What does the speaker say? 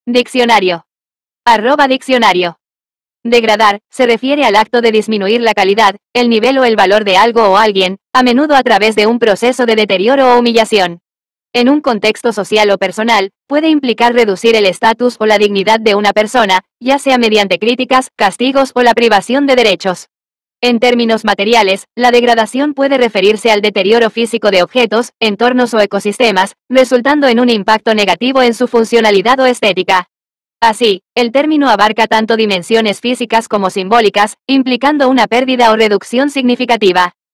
Diccionario. @diccionario. Degradar, se refiere al acto de disminuir la calidad, el nivel o el valor de algo o alguien, a menudo a través de un proceso de deterioro o humillación. En un contexto social o personal, puede implicar reducir el estatus o la dignidad de una persona, ya sea mediante críticas, castigos o la privación de derechos. En términos materiales, la degradación puede referirse al deterioro físico de objetos, entornos o ecosistemas, resultando en un impacto negativo en su funcionalidad o estética. Así, el término abarca tanto dimensiones físicas como simbólicas, implicando una pérdida o reducción significativa.